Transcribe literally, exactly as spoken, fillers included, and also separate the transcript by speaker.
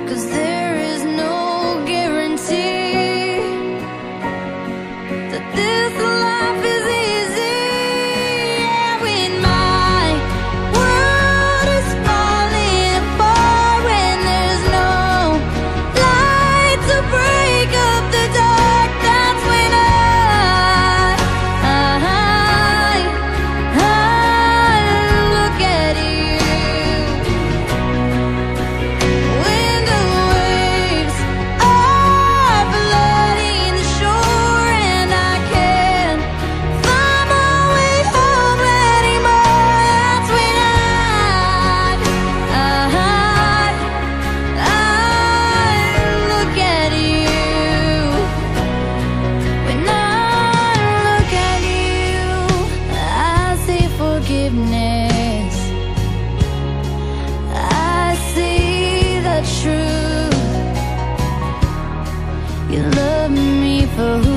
Speaker 1: 'cause there is no guarantee that this life is easy. Yeah, when my world is falling apart, when there's no light to break up the dark, that's when I, I, I look at you. When the waves are flooding the shore and I can't find my way home anymore, that's when I, I, I look at you. When I look at you, I see forgiveness. I see the truth. You love me for who